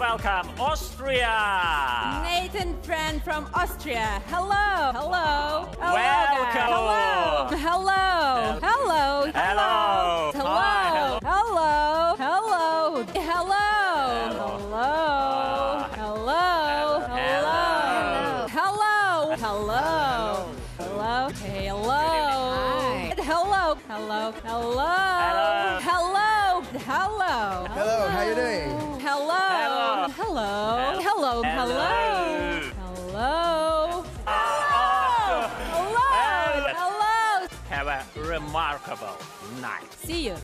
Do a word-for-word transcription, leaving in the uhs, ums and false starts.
welcome Austria. Nathan friend from Austria. Hello. Hello. Hello. Welcome. Hello. Hello. Hello. Hello. Hello. Hi. Hello. Hello. Hello. Hello. Hello. Hello. Hello. Hello. Hello. Hey, hello. Hi. Hello. Hello. Hello. Hello. Hello. Hello. Hello, how you doing? Hello. Hello. Hello. Hello. Hello. Hello. Hello. Hello. Have a remarkable night. See you.